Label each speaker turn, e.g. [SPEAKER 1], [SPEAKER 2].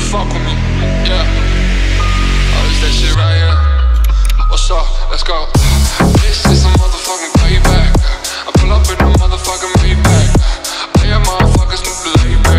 [SPEAKER 1] fuck with me, yeah. Oh, it's that shit right here. What's up? Let's go. This is a motherfucking payback. I pull up in a motherfucking Maybach. Play a motherfuckers move the layback.